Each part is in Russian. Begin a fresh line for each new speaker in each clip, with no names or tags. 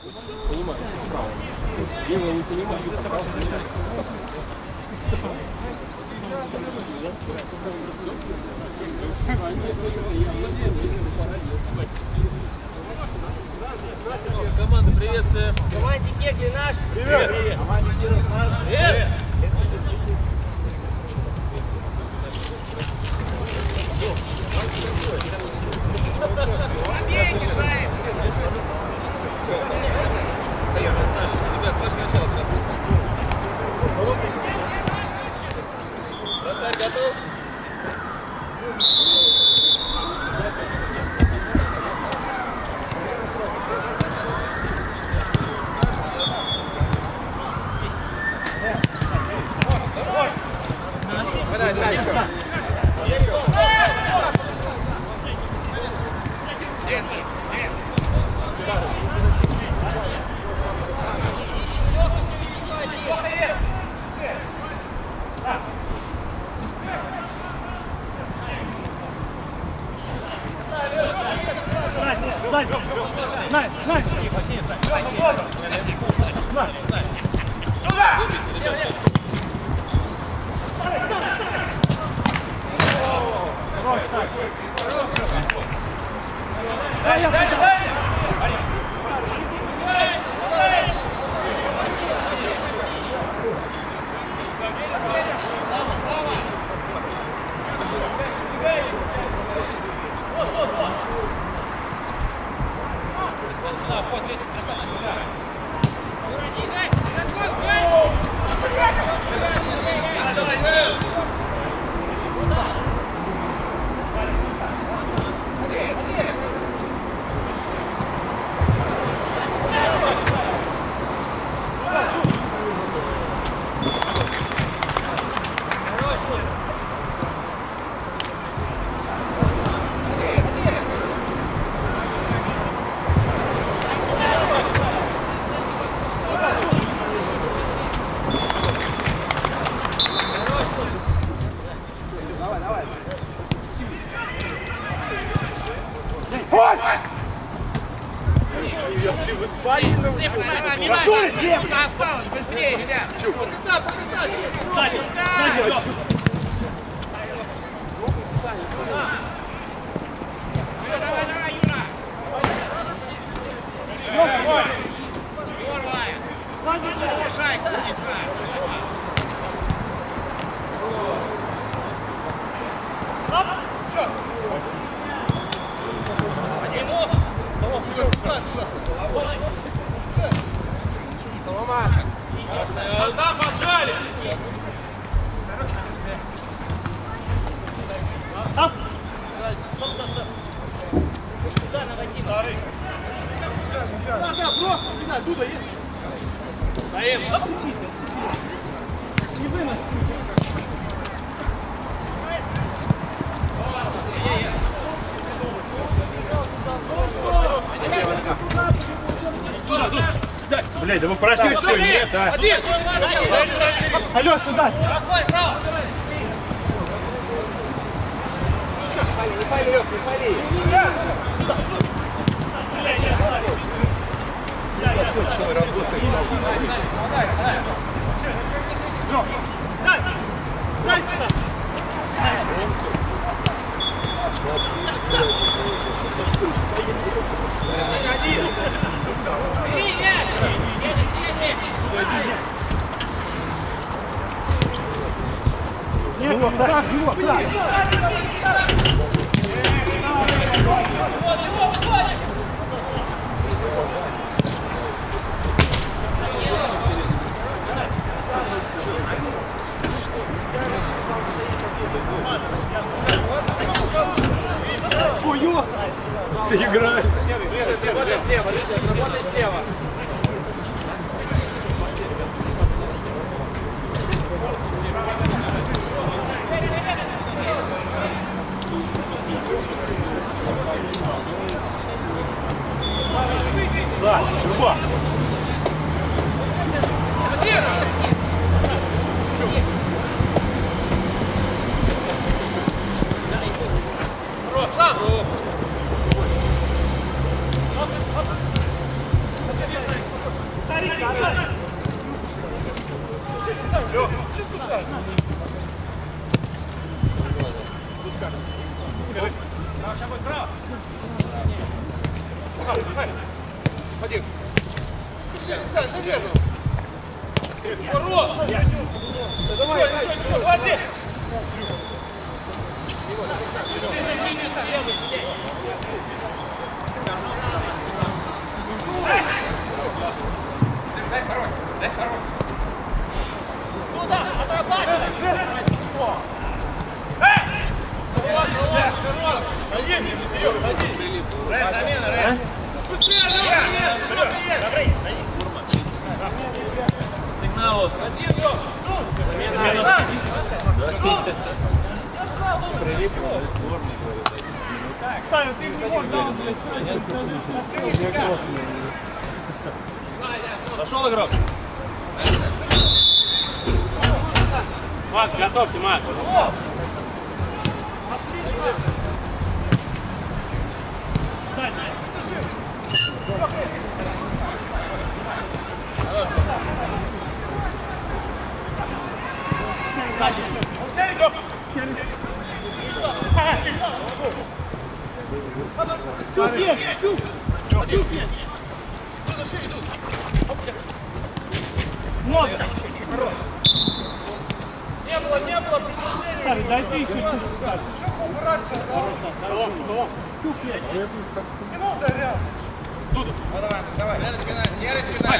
Понимаю, справа. Левый не понимаю, право понимаю.
Команда, приветствуем.
Команде Кегли наш.
Привет. Привет. Привет. Ребят, ваше начало. Вратарь готов?
Осталось быстрее, ребят! Сзади! Давай, Юра! Шайка, умница!
Да, пожали!
Стоп!
Стоим!
Не вынос!
Блядь, да вы прошли все, нет, а?
Один!
Алёша, дай!
Разгонь, право!
Не пали, Лёх, не пали!
Закончил работать.
Дай сюда!
Один!
Бери мяч! Едет сильнее! Нет, так, его, так!
Ты играешь.
Работай слева, работай слева.
Да, Люба!
Сам! Один. Еще, Сань, наверное. Ворот! Ничего, возьми!
Дай сорок, дай сорок.
Куда? Отрабатывай!
Быстрее, давай!
Сигнал.
Один, Лёх!
Ставь, ты не можешь, да, он, блядь.
Зашел игрок. Макс, готовься, Макс.
Чук есть, чук! Чук есть! Много!
Не было предложения.
Ставь, дай ты еще чук. Чук есть.
Давай. Я распинаю.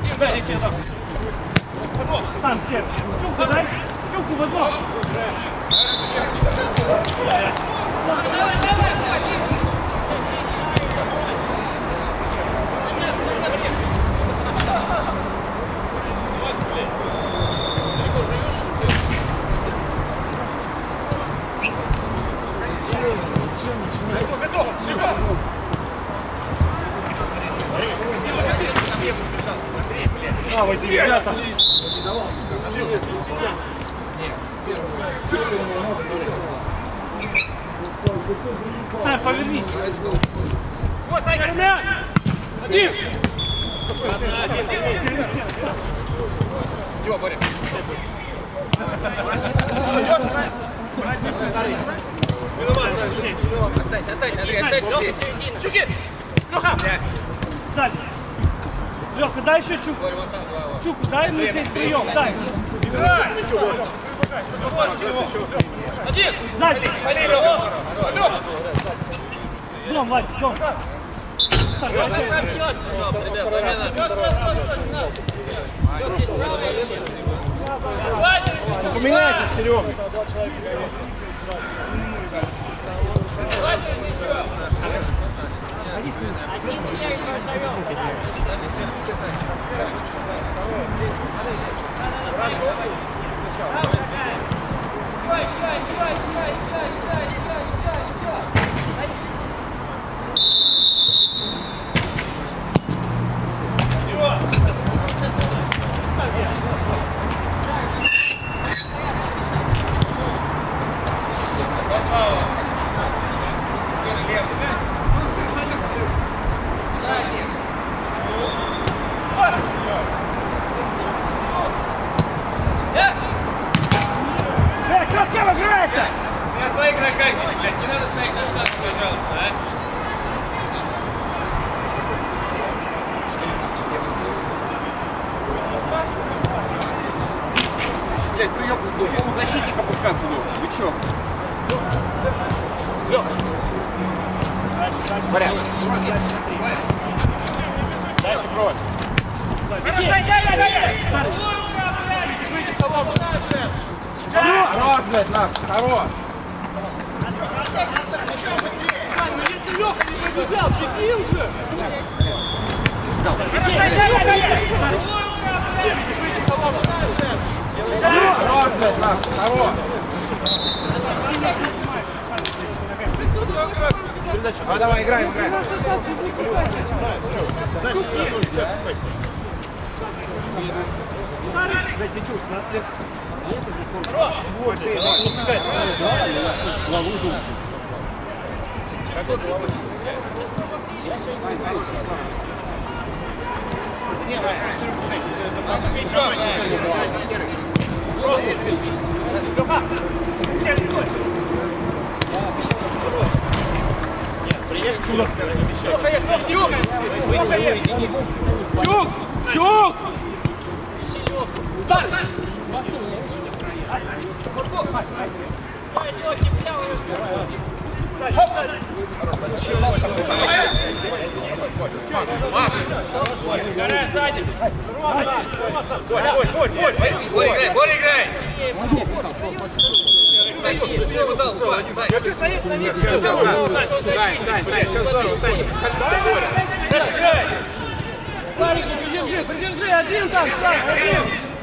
Сам сер. Чуку дай. Чуку возьму. А, вот эти ребята. Сань, повернись.
Вот, Саня!
Один.
Дима, борец. Останься, Андрей, останься здесь.
Чуки!
Леха! Сзади. Леха, дай еще чуку. Чуку, дай мне здесь прием, дай.
Играй! Один!
Сзади.
Вали, Лёха! Лёха!
Дом, Вадь, дом. Сань, дай.
Пожалуйста, ребят, замена.
Поменяйся, Серега. Краскева, играется!
Я твои игрока здесь, блядь, не надо своих наштатов, пожалуйста, а?
Блять, ну я до полузащитника опускаться должен. Вы чё? Порядок. Дальше провод. Хорош, блядь, наш, хорош.
Если Лёха не побежал, беги уже!
Хорош, блядь, наш, хорош. А давай, играем, играем. Блядь, ты чё, 17 лет? Вот, ты, не сыграй. Главу думай. Какой головой? Не,
Леха, сели, стой.
Чук! Чук! Дай! Играй сзади!
Боря, играй!
Славик, придержи, один там, Славик, один!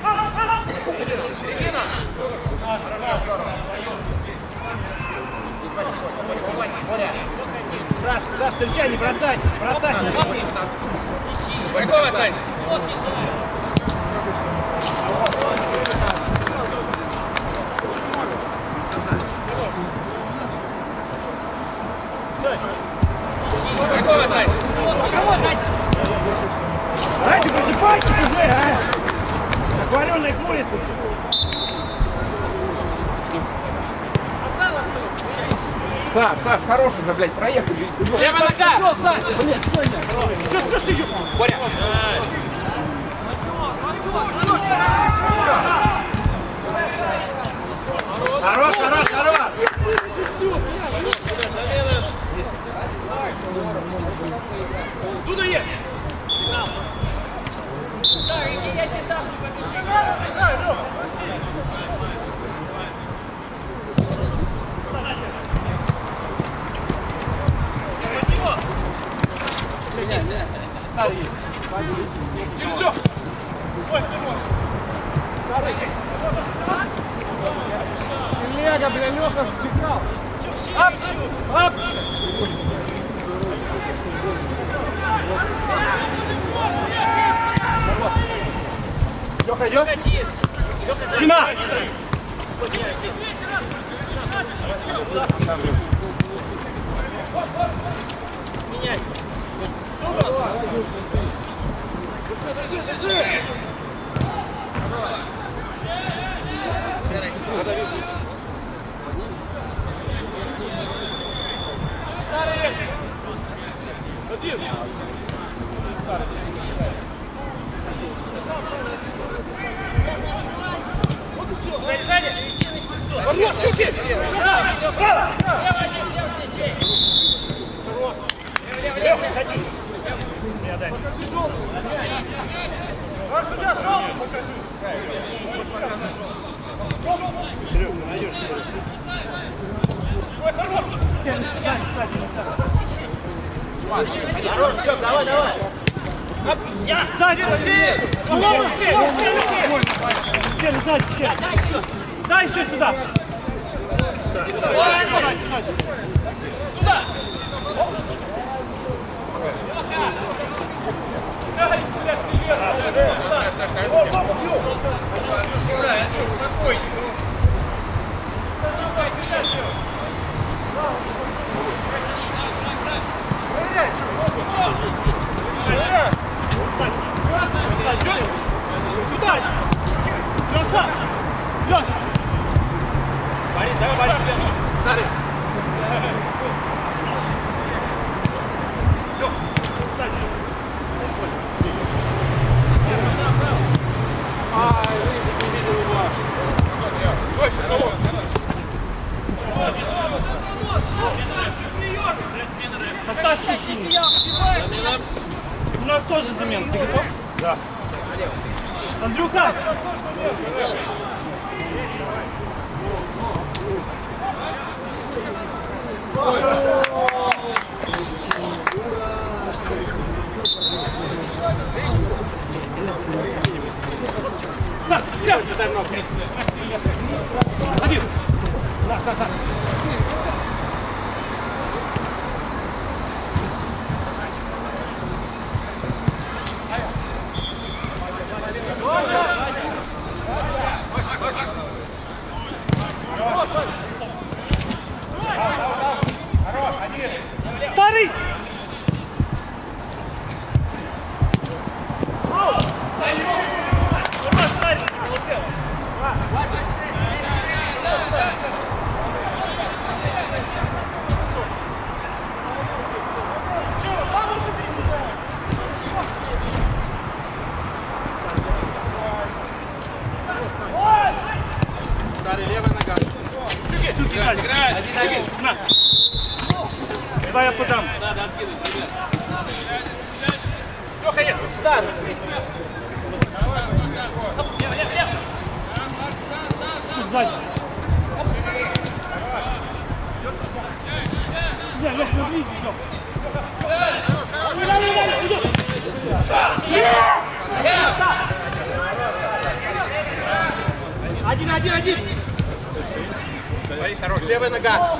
Саш, встречай, не бросай, бросай.
Борькова останься! Борькова останься!
Давайте просыпайтесь уже, а! Акварионная курица.
Саш, хороший же, блядь, проехали.
Левая нога!
Блядь, Соня. Что шию?
Боря!
Хорош!
Туда едь!
Через лёг! Лего, бля, Лёха вбегал! Ап! Ап! Лёха идёт? Спина! Меняй!
Хорош, Стёп, давай!
Сзади! Дай еще сюда!
Туда!
Сюда! Леша! Леша!
Борис, давай, Борис,
Старый! Поставь чуть-чуть. У нас тоже замена. Ты готов? Да. Андрюха! Один. Да. Старый! На. Давай я подам.
Надо откидывать, ребят. Леха, есть.
Да.
Лев.
Сзади. Не, Леш, мы ближе идем. Один.
Борис, хорош, левая нога.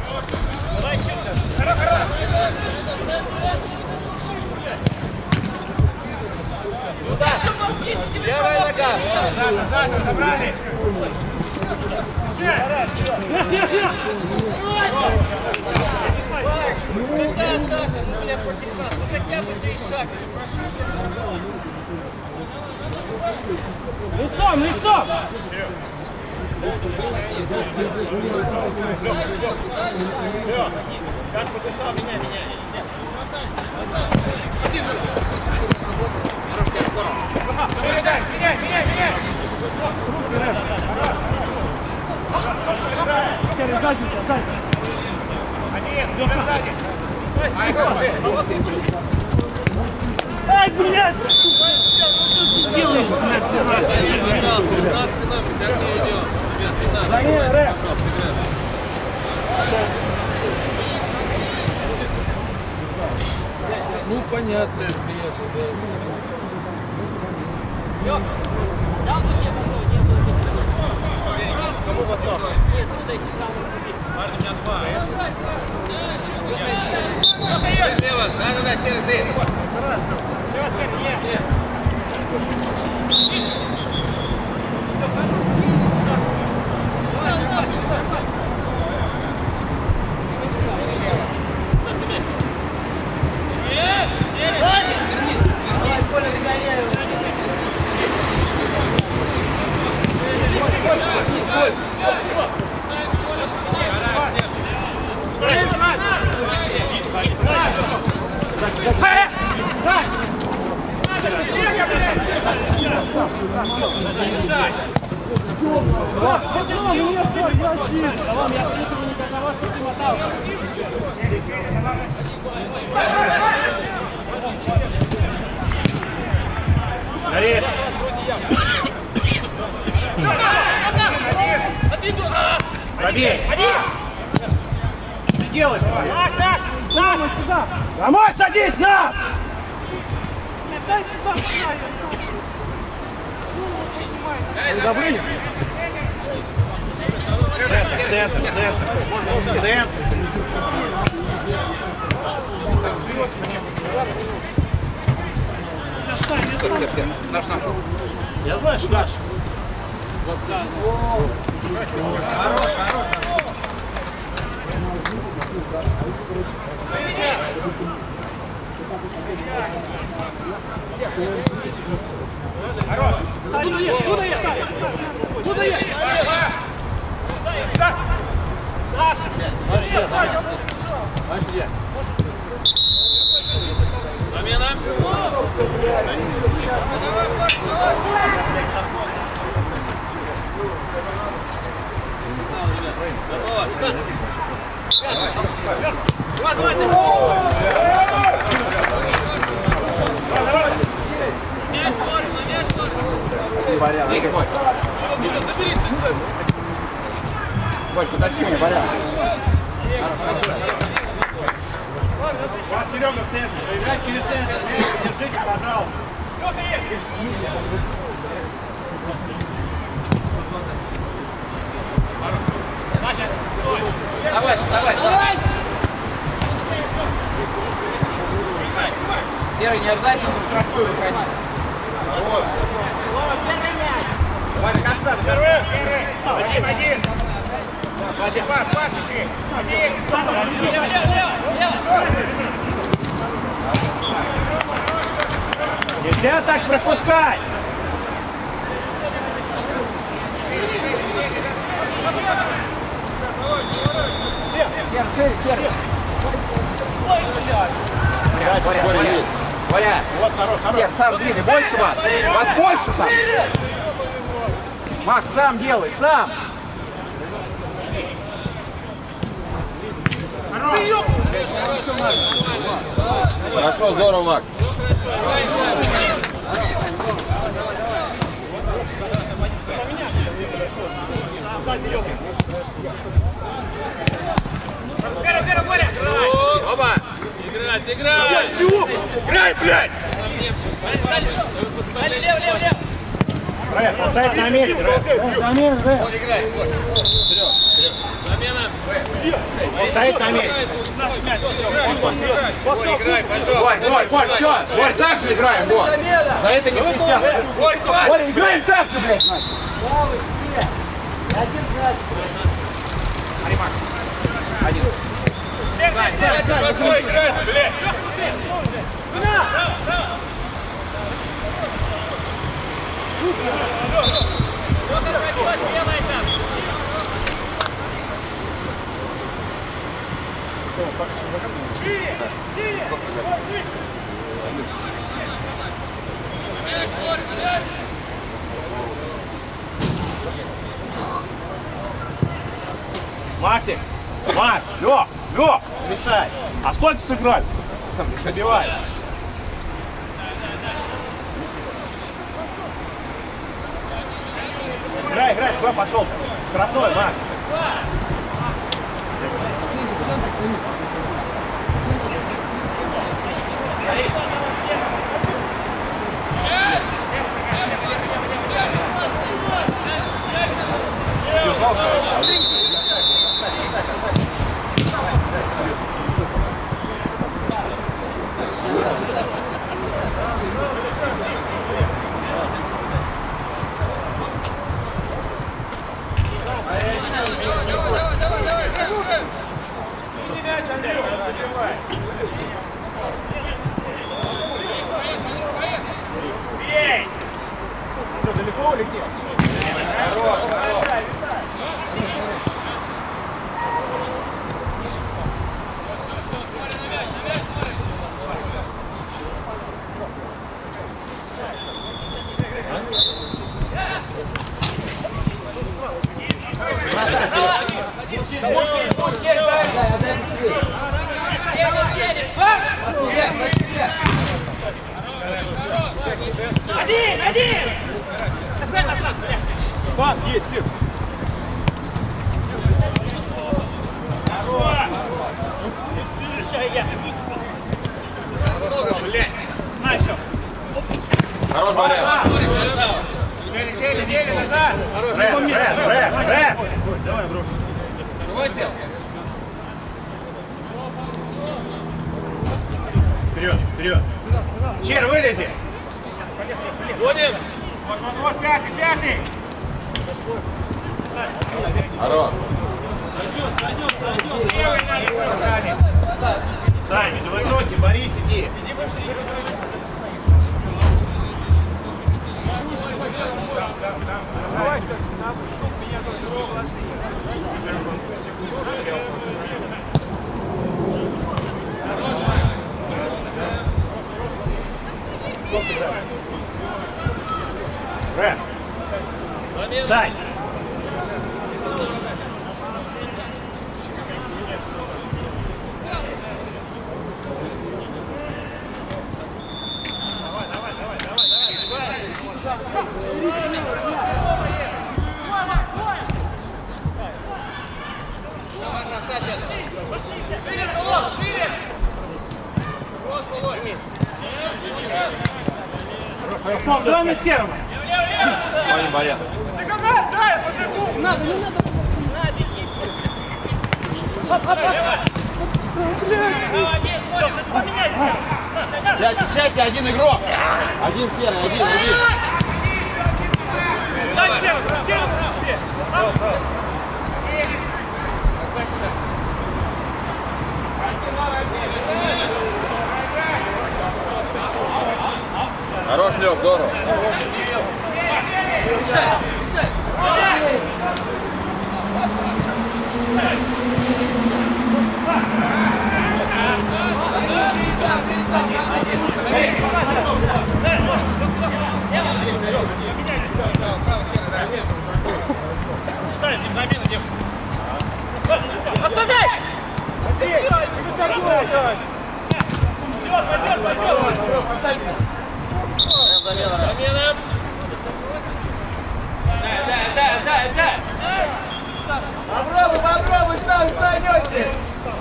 Левая нога. Назад, забрали.
Вверх.
Какая атака, ну, бля, против нас, ну хотя бы 3 шага.
Лицом!
Как подышал, меня. Меняй.
Сзади.
Один, сзади.
Ай, блядь! Что ты делаешь, блядь?
16 номер, как не идем.
Да не, рэп!
Ну, понятно, приятно, да.
Кому восток?
Нет, туда идти там.
Марк, у меня 2.
Слева, да, серый, ты.
Пробей! Ты делаешь,
Наш, сюда!
Домой садись, на!
Дай сюда,
Добрый? Центр.
Все. Наш.
Я знаю, что наш.
Куда есть?
Замена. Готово.
Борь, подожди меня, Боря.
У вас Серега в центре. Поиграть через центр. Держите, пожалуйста.
Давай! Серый, не обязательно за штрафную выходить.
Ваня, конца. Первый. Один. Пас ищи. Один. Нельзя так пропускать.
Боря,
Вот, хорош.
сам двигай, больше вас. Вас больше там. Макс, сам делай, сам. Хорошо, здорово, Макс. Оба! Играть, играть! Играй, блядь!
Лев!
Рэп, поставить на месте, Рэп.
Вот играй, вот. Вперед. Замена.
Поставить на месте.
Борь, играй, пожалуйста.
Борь, все. Борь, так же играем, Борь. За это не свистят.
Борь, хватит!
Борь, играем так же, блядь, Макс.
Правый все. Один мяч.
Смотри, Макс. Один. Сань,
Какой играет, блядь?
Кто-то пробивать делает там. Шире!
Максик. Макс, Лёх, решай.
А сколько сыграли?
Забивай. Играй, куда пошел? Штрафной, Макс. Что, далеко улетел?
Один!
Пан, едь, Фир.
Много, блядь.
Хорош, Боря.
Сели назад.
Рэп. Давай, брошу.
Живой сел?
Вперед. Чер, вылези.
Будем.
Вот, пятый!
Хорош.
Сань, ты высокий, Борис, иди. Рэп. Сань.
Давай на серого.
Смотри, Боря.
Сядьте, один игрок. Один серый, один.
Дай серого.
Хорош, Лёв, здорово.
Оставляй!
Замена.
Да.
Попробуй, сам Санечек!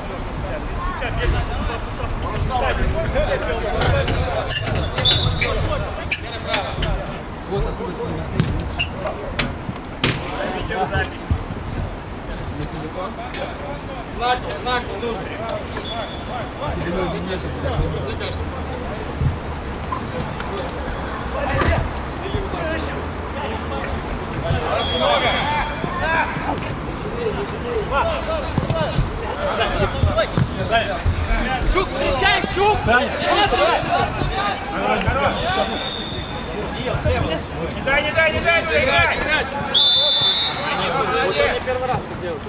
Наклон, нужно.
Чук, встречай, Чук!
Не дай, играть!
Не первый раз ты делаешь.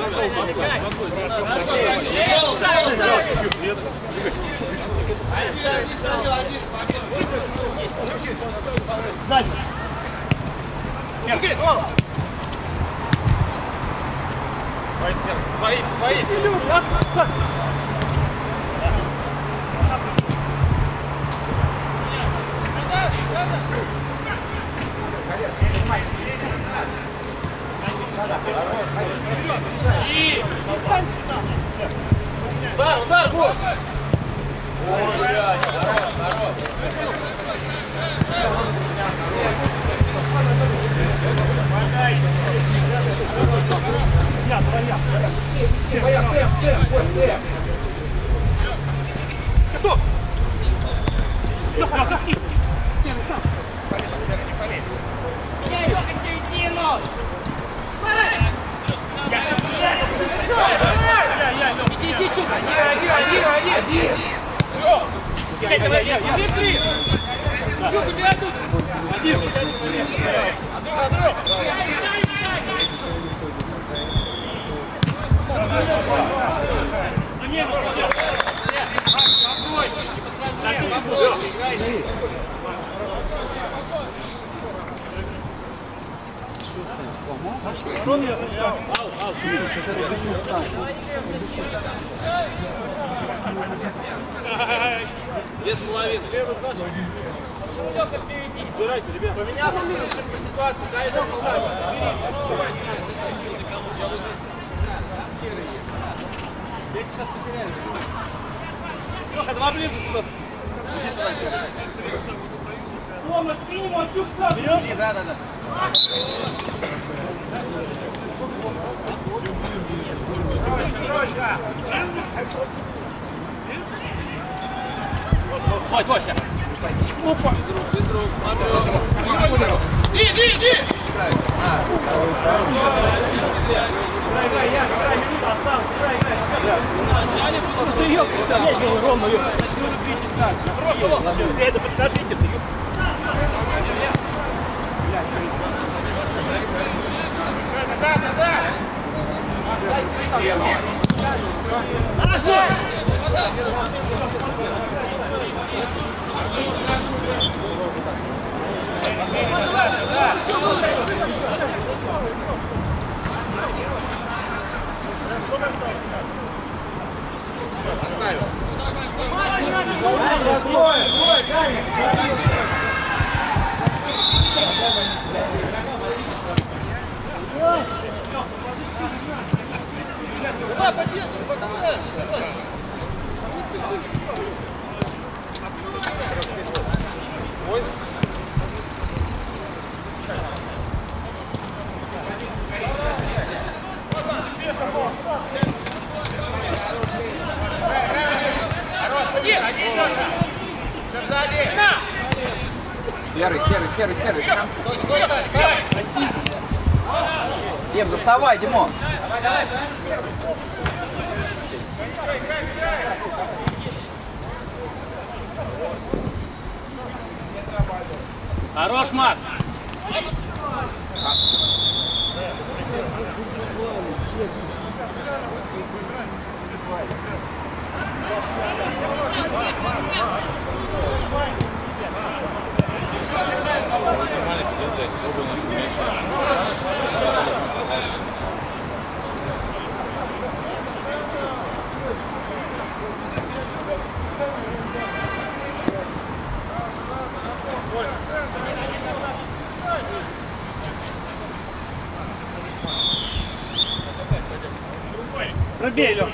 Сзади.
Свои.
И!
Удар, гол!
Ой, блядь, хорош!
Готов! Лёха, скид!
Лёха, середину! Иди, Чук! Один! Чук, у тебя тут!
Замену!
Попроще, играйте. Без половины.
Лёха, впереди!
Убирайте, ребят.
Поменялся по ситуации, дай ему шаг. Сейчас потеряли.
Лёха, два ближе сюда. Тома, скинь ему, а Чук сразу. Берёшь?
Да.
Строчка!
Твой, Тося!
Без рук, смотрю. Иди!
Ты её кричал, ровно её. Начну любить так. Это подскажите, ты её.
Назад!
Нажмой!
Оставил.
Двое, Даня!
Давай, поддерживай, подавай!
Один, Леша! Сзади!
Серый. Дим, доставай, Димон.
Хорош, Макс!
Пробей, Лёх.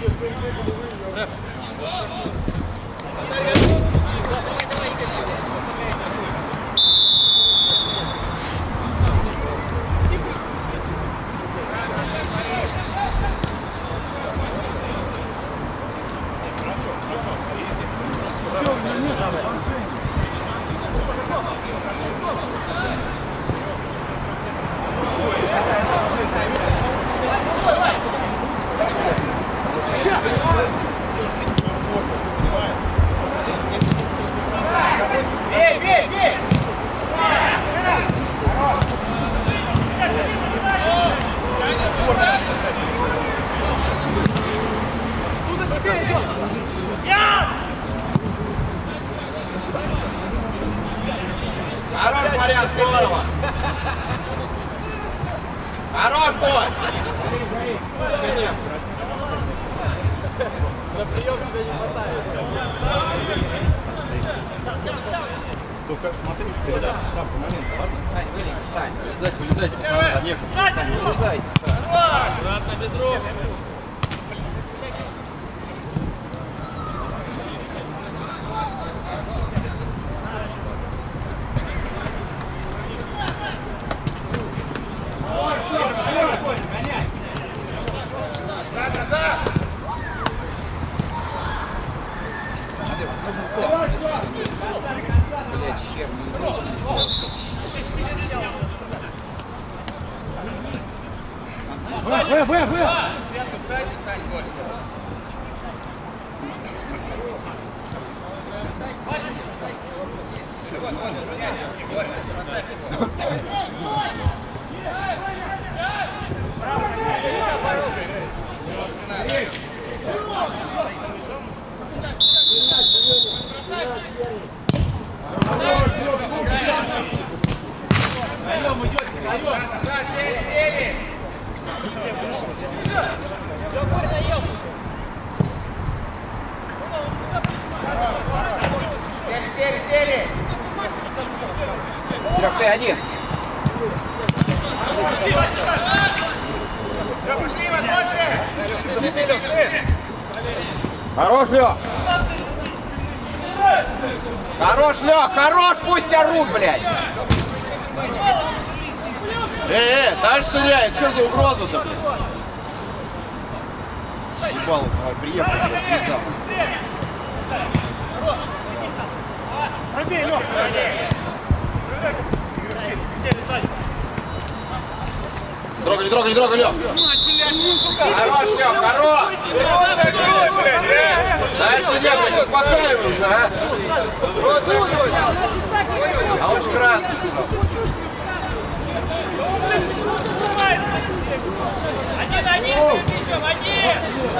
Хорош, Марьян, здорово! Хорош, бой! Че нет?
На прием тебя не хватает. Только смотри, что передача. Правда, момент.
Сань, вылезь, Сань.
Вылезайте, пацаны. Сань, вылезайте.
Аккуратно, без рук.
Сели! Серег, ты один. Пошли, хорош, Лёх! Хорош, Лёх! Хорош! Пусть орут, блядь! Дальше стреляет! Что за угроза-то, блядь? Ебалась, давай, приехал, блядь, звезда.
Пробей, Лёх.
Не трогай, Лёх! Хорош, Лёх, хорош! Дальше нет, блядь, успокаивай уже, а! А лучше красный сразу.
Один, причем, один!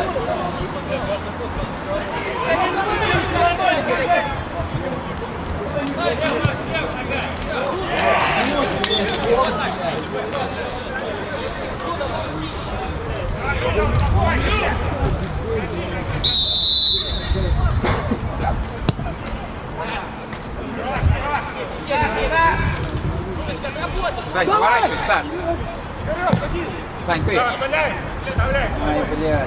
Сань, поворачивайся, Сань. Сань, ты. Ай, блядь.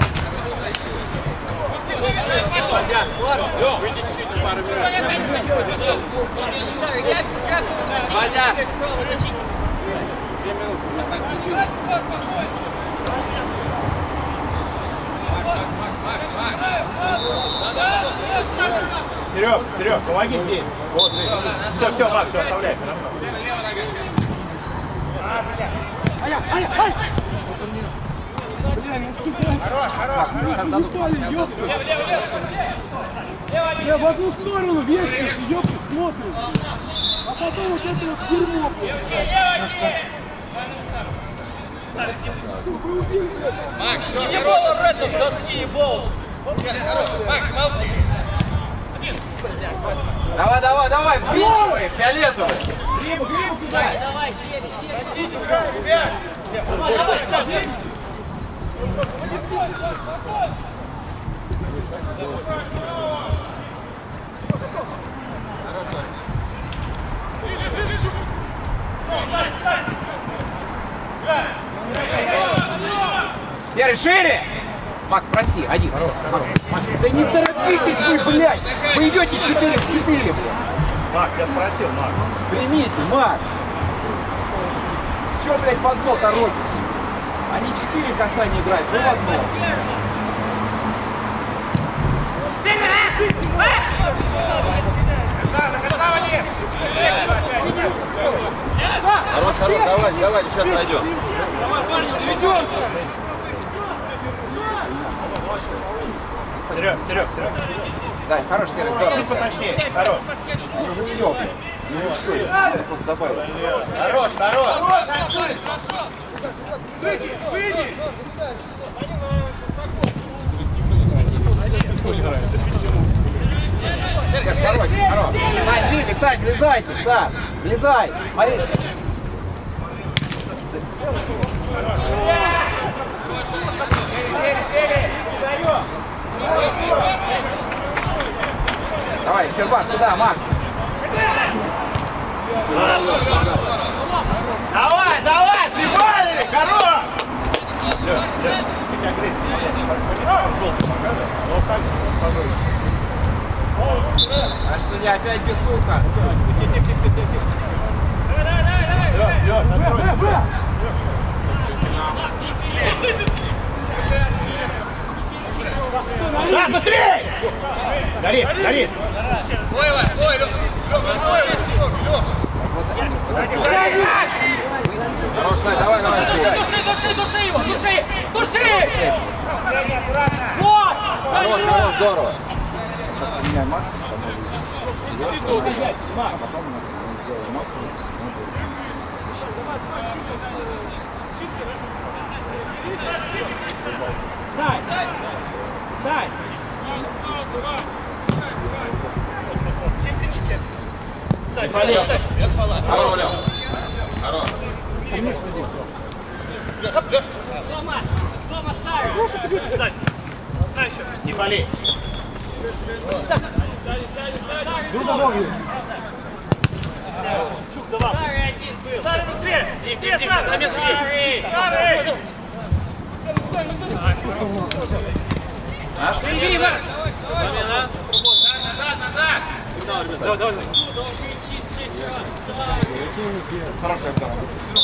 Серег, помоги здесь. Вот, все, Макс, все, оставляй.
Хорош. Я в одну сторону вешаешь, ёпта, смотришь. А потом вот это вот дерьмо.
Макс, не было рэдом, заткни ебал. Макс, молчи.
Давай, взвинчивай, фиолетовый.
Давай, сели. Давай.
Серый, шире!
Макс, проси, один. Макс, да не торопитесь вы, блядь! Вы идете 4 в 4, блядь!
Макс, я спросил, Макс.
Примите, Макс! Все, блядь, в одно торопитесь. Они 4 касания играют, вы в одно.
Хорош, давай, сейчас пройдем.
Серег.
Да, хорош, Серег, здорово.
Чуть поточнее, хорош.
Ну уже все, блядь. Ну все, я просто добавил.
Хорош.
Выйди!
Хорош. Сань, двигай, Сань, влезайте, Сань, влезай, смотри. Давай, Щербак, туда, Макс.
Давай, прибавили, хорош! Чуть агрессивно. Вот так, пожалуйста.
А судья опять бесуха.
Да, быстрей! Гори!
Ой, Лёха.
Хорош, давай.
Души его! Души! Вот!
Хорош, здорово. Сейчас поменяем Макса с тобой. А потом мы сделаем Макса.
Сань!
Хорош, Лёха. Хорош.
Дома ставь!
Не болей. Чук, давай.
Старый один был!
Старый, быстрее!
Где Старый!
Наш?
Иди, Иван!
Назад!
Давай.
Хорошая сторона.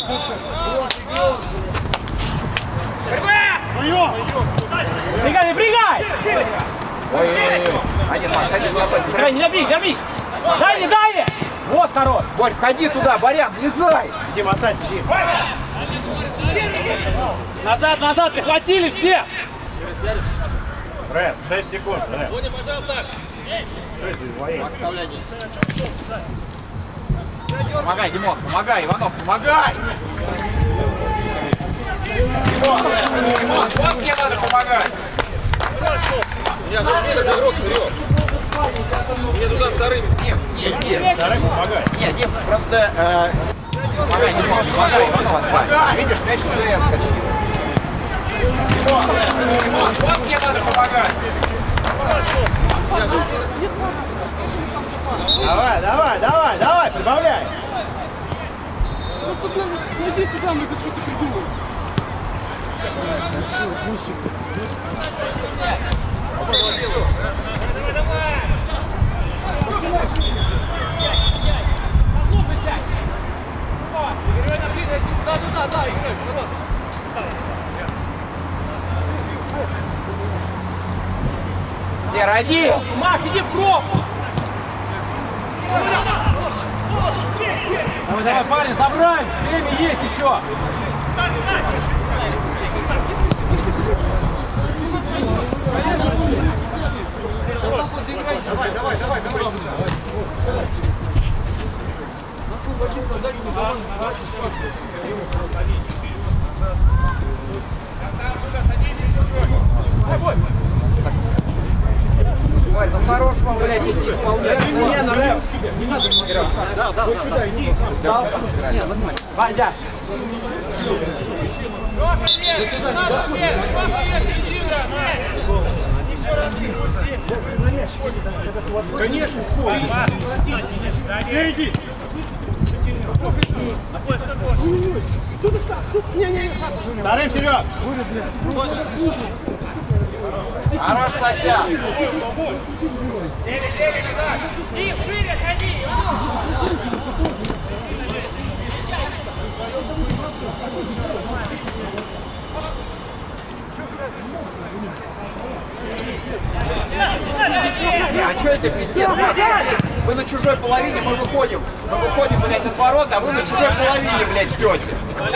Прыгай!
Ой. Один, Макс, один,
Давай, не добей! Дай! Вот хорош!
Борь, входи туда, Борян, влезай!
Иди, мотайся, иди.
Назад! Прихватили все!
Рэд, 6 секунд, Рэд.
Пожалуйста!
Помогай, Димон, помогай, Иванов, помогай! Димон, вот мне надо помогать!
Я тут мне надо игрок вперед! Мне туда вторым!
Нет.
Второй помогай.
Нет, Дим, просто... помогай, Димон, помогай, Иванов, помогай! Видишь, мяч туда и отскочил. Димон, вот мне надо помогать!
Давай, прибавляй.
Иди сюда, мы за что-то придумали.
Где, родил?
Макс, иди в пробку! Давай, парень, собрались! Время есть еще!
Давай.
Валь, ну хорошего, блядь, иди исполняй.
Не надо, да. Вот сюда иди.
Вадя!
Конечно, иди. Вторым, Серег.
Хорош, Стася!
Сели назад!
Стив, шире ходи!
А что это пиздец? Вы на чужой половине, мы выходим, блядь, от ворот, а вы на чужой половине, блядь, ждете.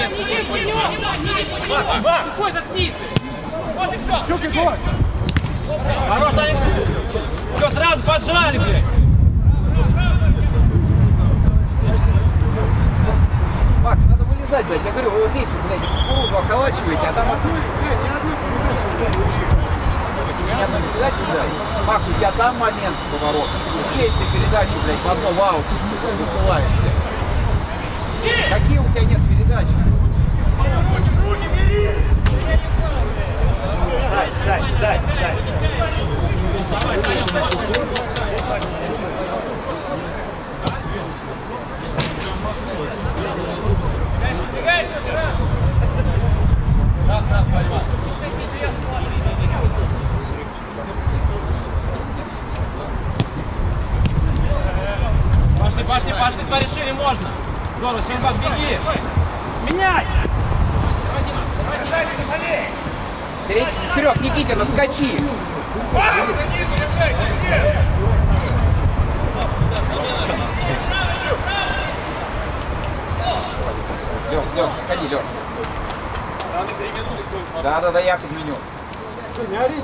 Выходь, заткнись! Вот и все!
Хорош, Даник! Все, сразу поджали, блядь!
Макс, надо вылезать, блядь. Я говорю, вы вот здесь, блядь, кукурузу околачиваете, а там одну... Ни одной передачи, блядь. Макс, у тебя там момент поворот. Здесь ты передачи, блядь, в одну вау, высылаешь, блядь. Какие у тебя нет передач?
Сзади.
Пошли, смотри, шире можно. Здорово, Шейнбак, беги.
Меняй!
Серег, Никитин, отскочи. Лёх, заходи, Лёх. Да, я подменю.
Не ори,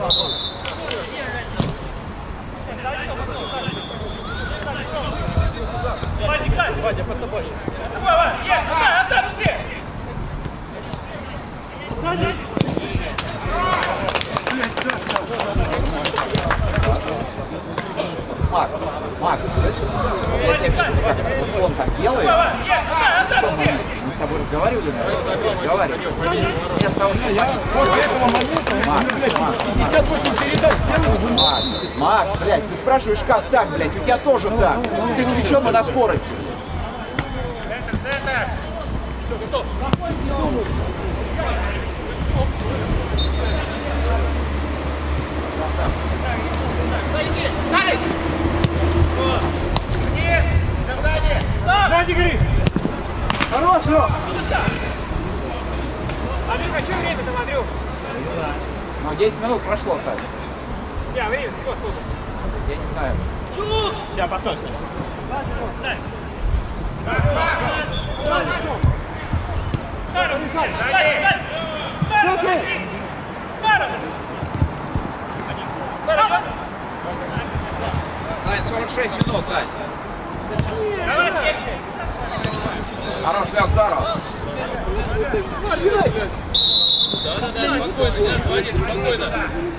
Вадя, под тобой. Отдай, быстрее!
Макс, слышишь? Я тебе объясню, как вот он так делает. Мы с тобой разговаривали, наверное? Вместо того, что
после этого момента, 58 передач сделал.
Макс, блядь, ты спрашиваешь, как так, блядь? У тебя тоже так. Ты свечен на скорости.
Центр! Все, готов! Стали! Вниз! Сзади!
Сзади гори! Хорош, Лёх!
Андрюха, что время-то, Андрюх?
Ну, 10 минут прошло, Сань.
Время, сколько?
Я не знаю.
Чук!
Сейчас, постой, Саня.
Дай!
Сань, 46 минут, Сань.
Давай, следующий!
Хорош, Лёх, здорово.
Спокойно.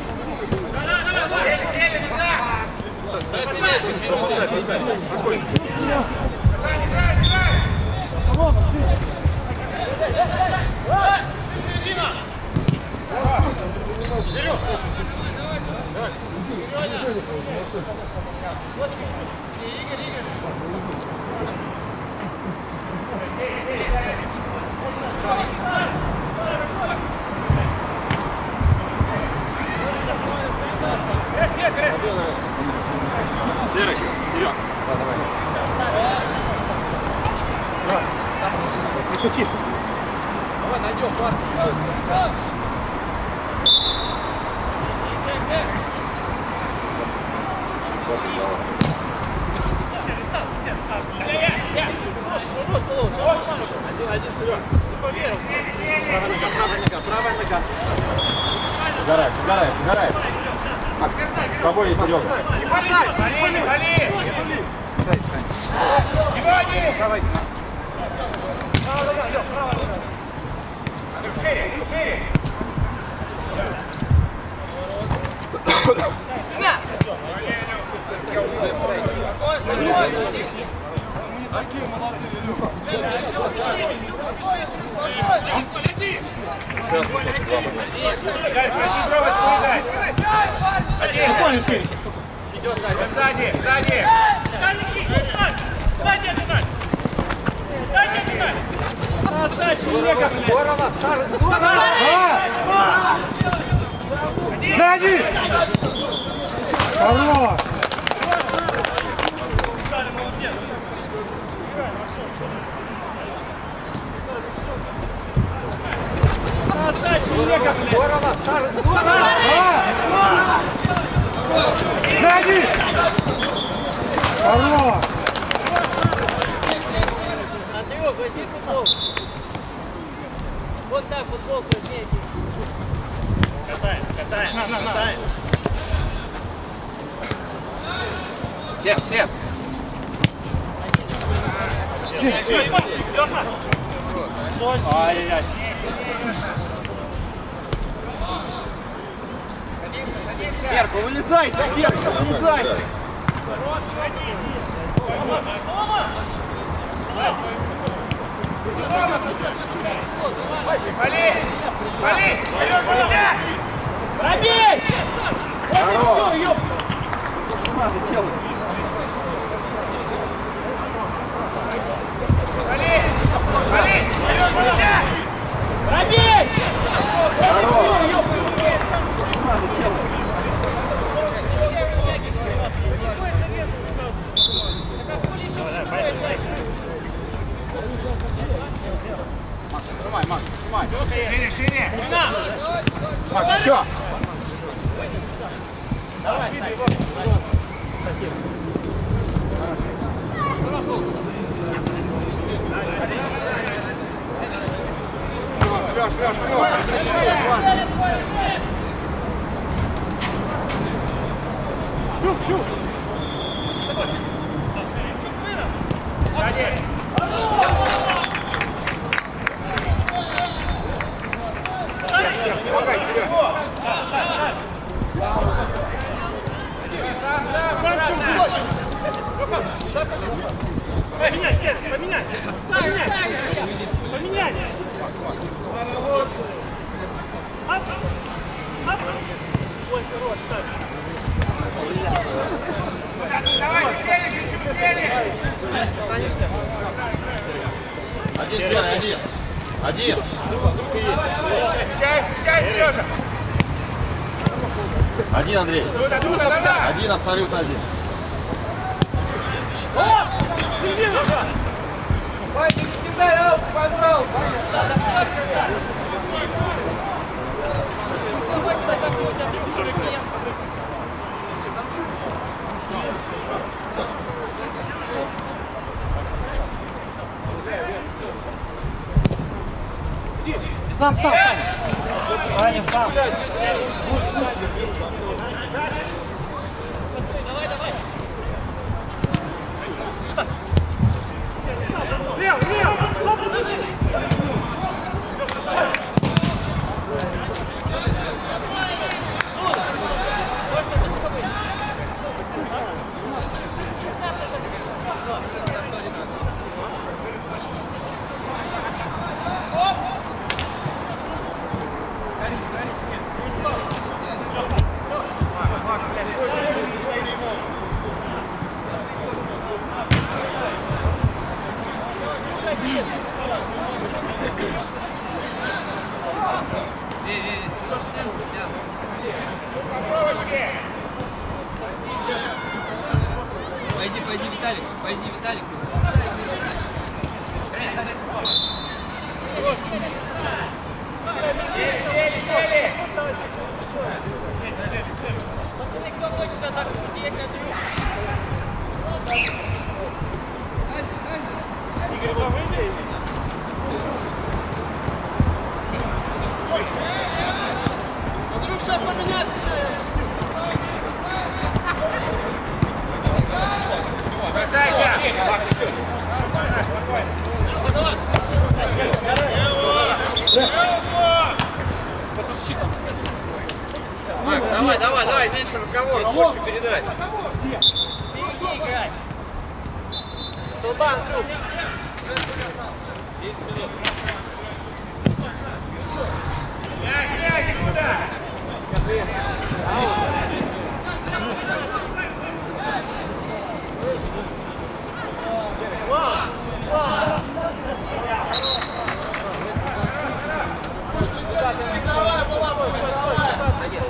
Сели назад!
Серег.
Крути.
Давай найдем парк.
Один, Серег.
Правая нога.
Сгорает. С тобой есть Серега.
Вали! Внимание!
Давай.
Шире!
Спокойно, Сири.
Идет сзади! Сзади!
Сзади! Хорош! Сзади! Хорош!
Андрюх, возьми футболку. Вот так футболку возьми.
Катаем, катаем, катаем.
Всем.
Ай-яй-яй.
Серка, вылезай, Серка, вылезай.
Вали! Вали!
Пробей!
Здорово. То, что надо делать.
Вали! Вали!
Пробей!
Здорово. То, что надо делать. Макс, нажимай.
Шире, шире!
Макс, еще. Лёш.
Чук.
Помогай, Серёг.
Поменять, Сет, поменять. Поменять. Оп. Ой, хорош, так.
Давайте сели, чуть-чуть сели!
Один.
Включай, Сережа!
Один, Андрей.
Туда!
Один, абсолютно один.
Вадик, не дай, пожалуйста.
Сам. Ваня, сам. Лев!
Пойди, Виталик. Пойди, Виталик.
Сели!
Пацаны, кто хочет атаку? Здесь, Андрюх.
Игорь, выйди.
Андрюх, сейчас поменяться.
Бросайся!
Макс, давай, меньше разговоров, больше передай.
Беги, играй.
Столба, Андрюх.
10 минут.
Мяч, куда?
Давай, была больше, давай.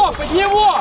него, под него!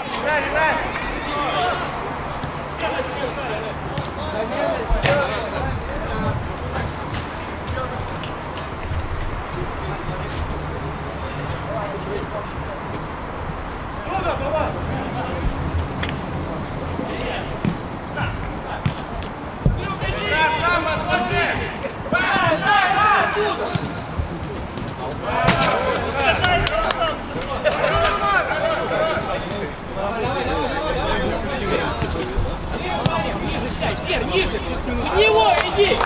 Ниже сядь, Сер, ниже! В него иди!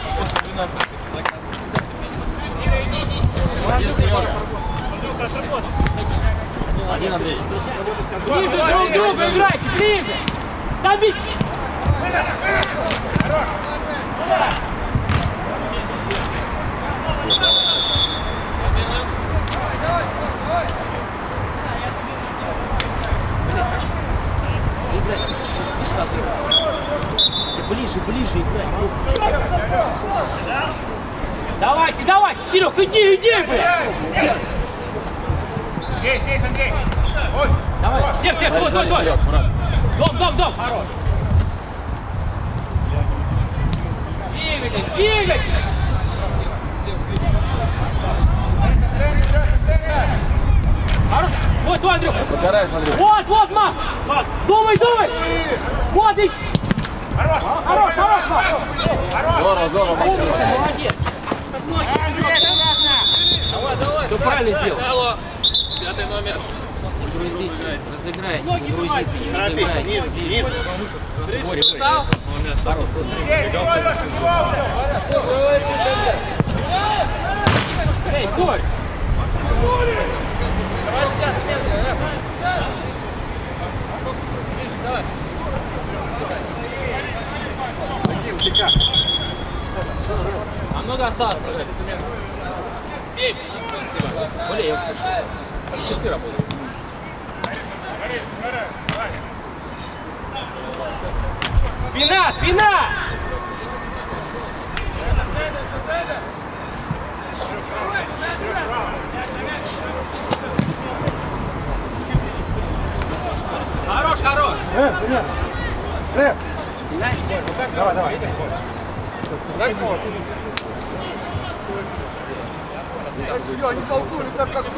Один, Андрей.
Ближе друг к другу играйте, ближе! Добить! Ближе играй. Давайте, давайте, Серег, иди, блядь!
Здесь, Андрей. Ой.
Давай, Сер, твой. Дом, хорош. Двигай! Хорош, вот, Андрюх. Вот, Мак. Думай. Вот, и... Хорош, Мак.
Здорово,
молодец. Все правильно сделал.
Пятый номер.
Грузите, разыграйте, не грузите, не разыграйте.
Низ.
Эй, Борь! А много осталось? 7. Более, я слушаю. Часы работают. Спина! Хорош!
Давай. Они толкнули так, как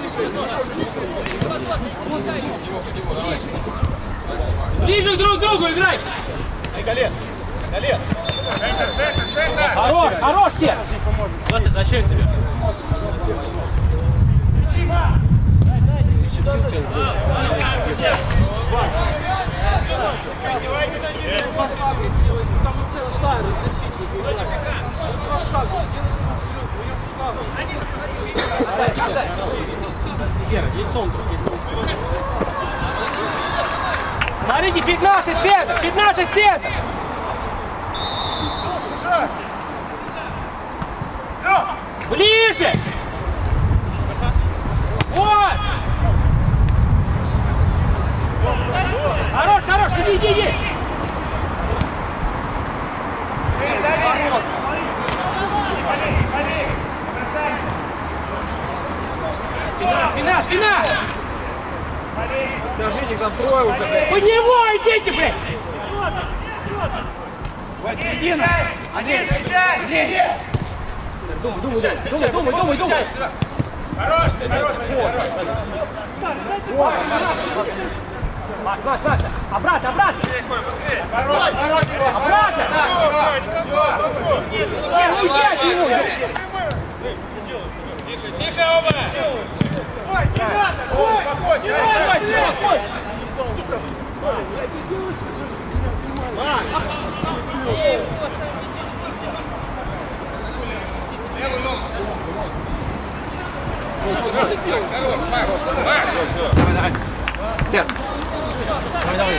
Ближе друг к другу играй!
Галет.
Хорош, Сер! Вот ты, зачем тебе? Сера, лицом тут. Смотрите, 15 центов! Ближе! Вот! Хорош, иди! Спина!
Скажи, не контроль уже, блядь.
Под него идите, блядь!
Андрей!
Думай!
Хорош!
Макс, обратно! Обратно!
Тихо, оба!
Ой, не надо!
Давай. Сер. Давай.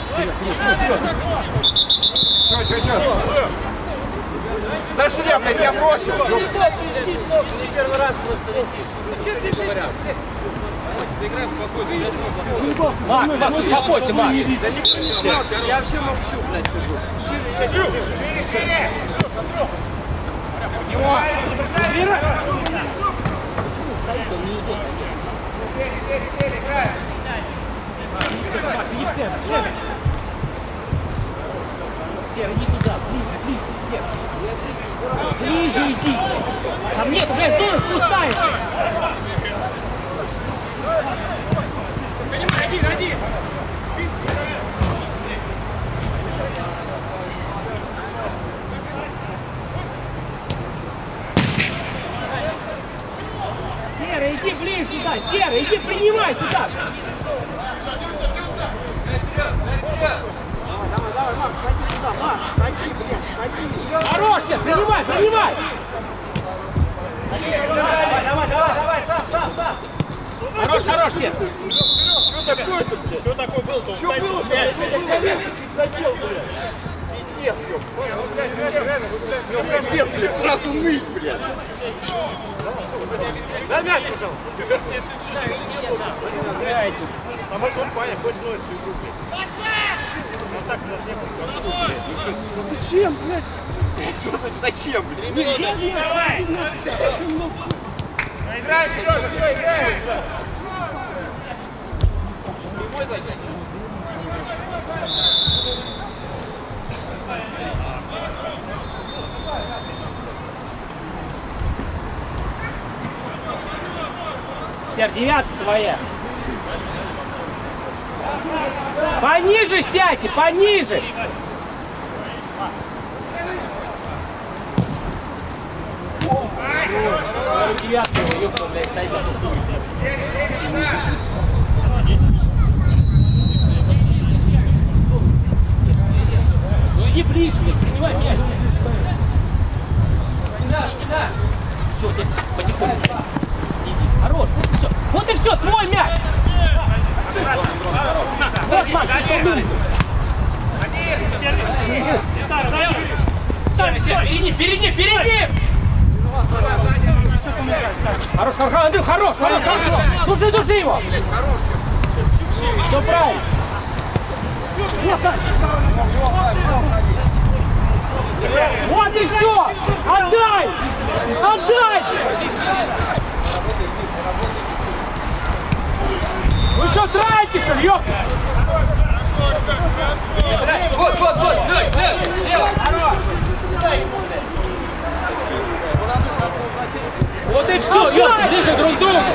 Чё? Да что я, блядь, я бросил.
Первый раз просто летит.
Играй спокойно.
Макс, успокойся, Макс.
Я вообще молчу, блядь.
Шире! Сели, играй!
Серый, иди туда, ближе, Серый. Ближе иди. Там нет, блядь, тоже пустая.
Понимай, один.
Серый, иди ближе туда, Серый, иди принимай туда.
Давай, Макс, ходи туда, Макс, ходи, блин, ходи.
Хорош, Серый, принимай.
Давай, сам.
Хорош, Серый.
Что такое-то, блядь? Что такое было-то? Что было? Задел, блядь. Пиздец, ёб. Пиздец, блядь, сразу ныть, блядь. Дай мяч, пожалуйста. А может он, Паня, хоть ноет свою игру, блядь. Ну так у нас не было.
Зачем, блядь?
Зачем, блядь?
Давай! Играем, Сережа, все, играем!
Серый, девятка твоя. Пониже сядьте, пониже. Девятка, ёпта, блядь, стоит. Ну иди ближе, блядь, принимай мяч. Все, ты потихоньку. Иди. Хорош, вот и все, твой мяч. Вот, Макс, перед ним! Хорош, Андрюх, хорош! Души его! Все правильно! Вот и все! Отдай! Вы что тратите, что ли, ёпта?
Вот, лево!
Вот и все, ёпта, ближе друг к другу!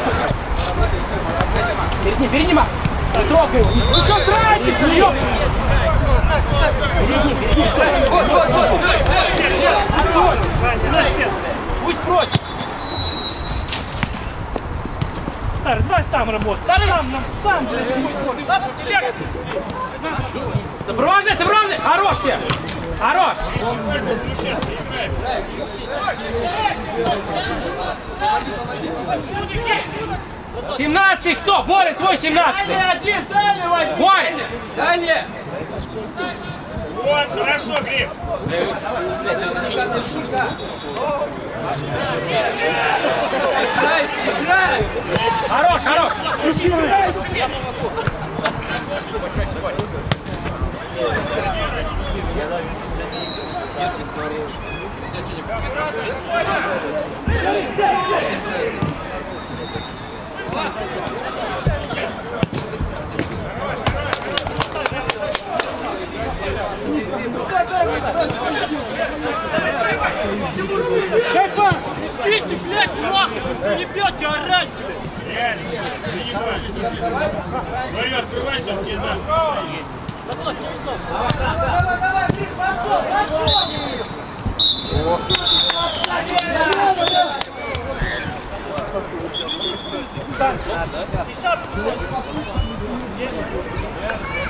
Перед ним, не трогай его! Вы что тратите, что ли, ёпта? Перед ним!
Вот, лево!
Пусть просит! Старый, давай сам работай! Сам, блядь! Заброжный! Хорош тебе! Хорош! 17 кто? Боря, твой 17! Боря!
Дальше!
Вот, хорошо, Глеб.
Играй!
Хорош!
Идите, блядь, нахуй! Заебете орать, блядь! Реально, говорю, открывайся, он тебе даст. Давай!